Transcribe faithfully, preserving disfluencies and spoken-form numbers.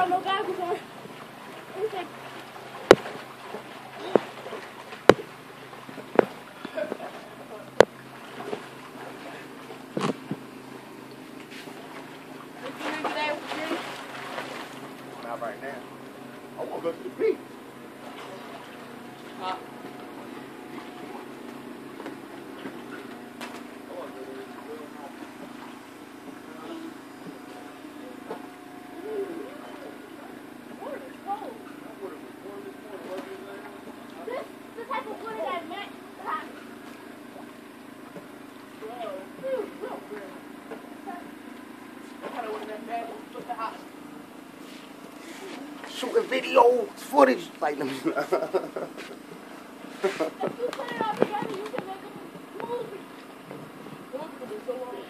got no goggles on. Anything. Not right now. I want to go to the beach. Huh? Shooting video footage like them. If you put it all together, you can make a movie.